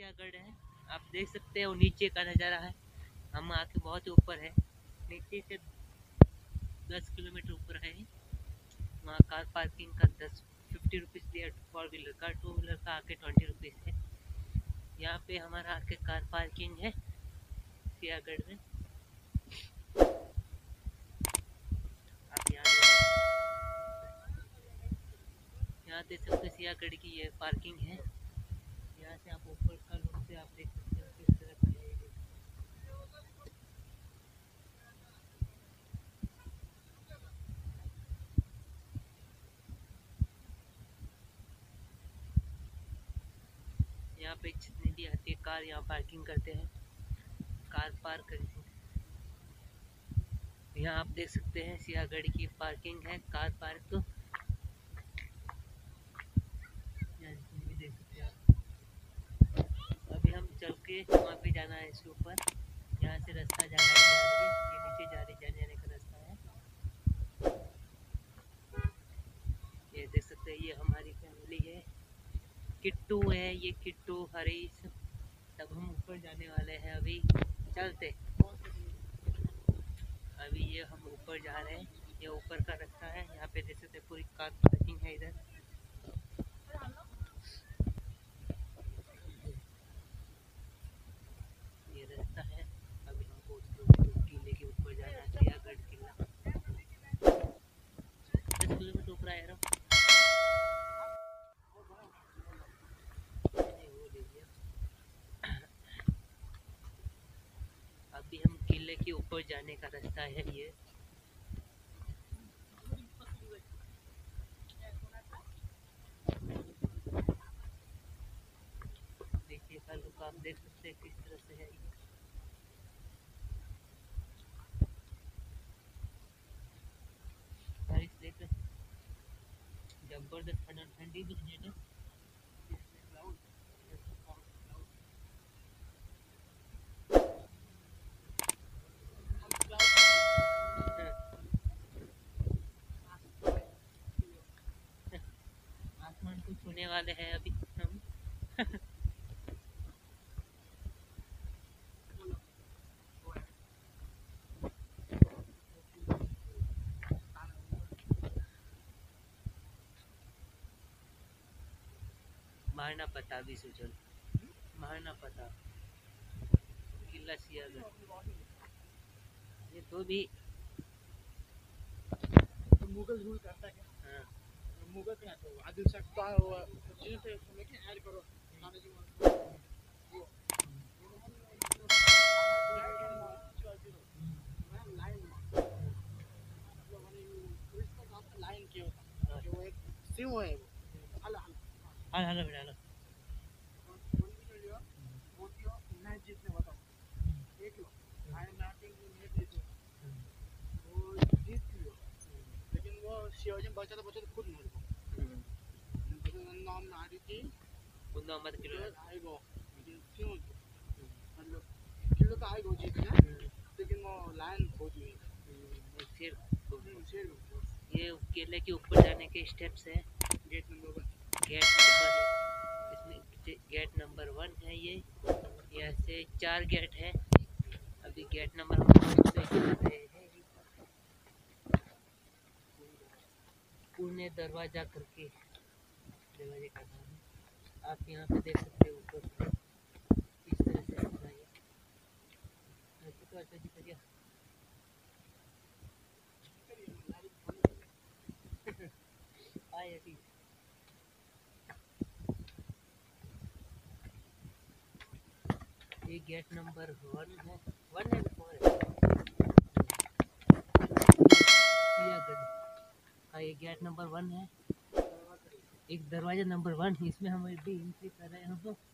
सियागढ़ है, आप देख सकते हैं वो नीचे का नज़ारा है। हम आके बहुत ही ऊपर है, नीचे से 10 किलोमीटर ऊपर है। वहाँ कार पार्किंग का 50 रुपीज़ दिया, 4 व्हीलर का, 2 व्हीलर का आके 20 रुपीज़ है। यहाँ पे हमारा आके कार पार्किंग है सियागढ़ में। आप यहाँ देख सकते हैं सियागढ़ की ये पार्किंग है। यहाँ से आप ऊपर का लुक से आप देख सकते हो किस तरह का है। यहाँ पे जितनी भी आती है कार यहाँ पार्किंग करते हैं, कार पार्क करते हैं। यहाँ आप देख सकते हैं सियागढ़ की पार्किंग है, कार पार्क। भी देख सकते हैं आप। अभी हम चल के वहाँ पे जाना है इसके ऊपर। यहाँ से रास्ता जा रही है, ये नीचे जाने का रास्ता है। ये देख सकते हैं ये हमारी फैमिली है, किट्टू है, ये किट्टू हरीश सब हम ऊपर जाने वाले हैं। अभी चलते, अभी ये हम ऊपर जा रहे हैं, ये ऊपर का रास्ता है। यहाँ पे देख सकते पूरी कार पार्किंग है इधर। ये रास्ता है, अभी हमको किले के ऊपर जाना है, सियागढ़ किला 10 किलोमीटर ऊपर आया। अभी हम किले के ऊपर जाने का रास्ता है ये। देखिए कल को आप देख सकते हैं किस तरह से है ये। बारिश देख जबरदस्त ठंडी भी है ना। आसमान को छूने वाले हैं अभी हम। मारना पता भी सुचल, मारना पता किला सियागढ़। ये तो भी तो मुगल रूल करता है। हाँ। मुगल क्या तो आदिल सकता है वो जिनसे लेके ऐड करो लाइन के होता है वो एक सिम है वो हला हल हल बेटा हल। मैच जीतने बताओ देख लो आई एम नॉट वो जीत लियो लेकिन वो शिवाजी बचाते बचाते खुद मर गया नाम नारी थी बुंदा मत किलो आएगो क्यों मतलब किलो तो आएगो जीतना लेकिन वो लाइन खो गई फिर शेर ये केले के ऊपर जाने के स्टेप्स हैं। गेट नंबर 1 इसमें गेट नंबर 1 है ये। यहाँ से 4 गेट है, अभी गेट नंबर हम फर्स्ट पे जा रहे हैं। पुणे दरवाजा करके दरवाजे का नाम है। आप यहाँ पे देख सकते हो ऊपर किस तरह से होता है। तो अच्छा जी करिए आए अभी ये गेट नंबर 1 है, 1 है 4 है सियागढ़। हाँ ये गेट नंबर 1 है, एक दरवाजा नंबर 1, इसमें हम अभी एंट्री कर रहे हैं। हम